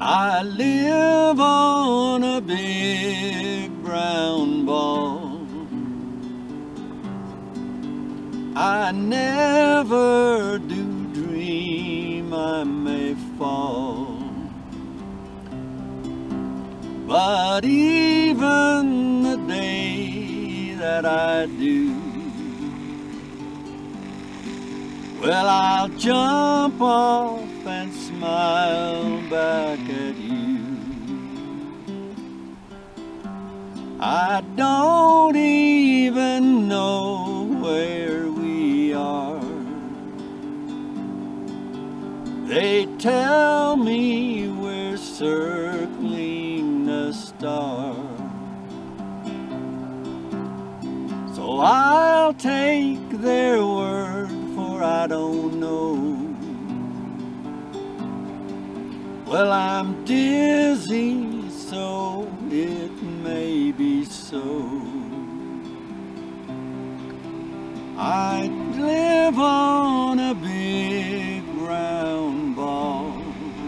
I live on a big brown ball. I never do dream I may fall, but even the day that I do, well, I'll jump off and smile back at you. I don't even know where we are. They tell me we're circling a star, so I'll take their word, for I don't know. Well, I'm dizzy, so it may be so. I live on a big round ball.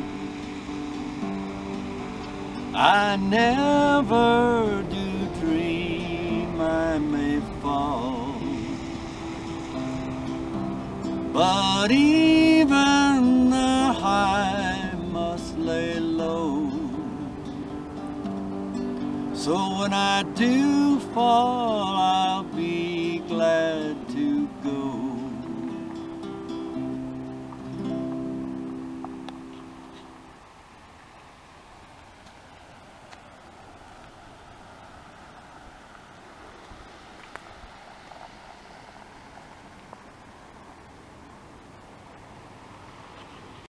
I never do dream I may fall, but even the high must lay low. So when I do fall, I'll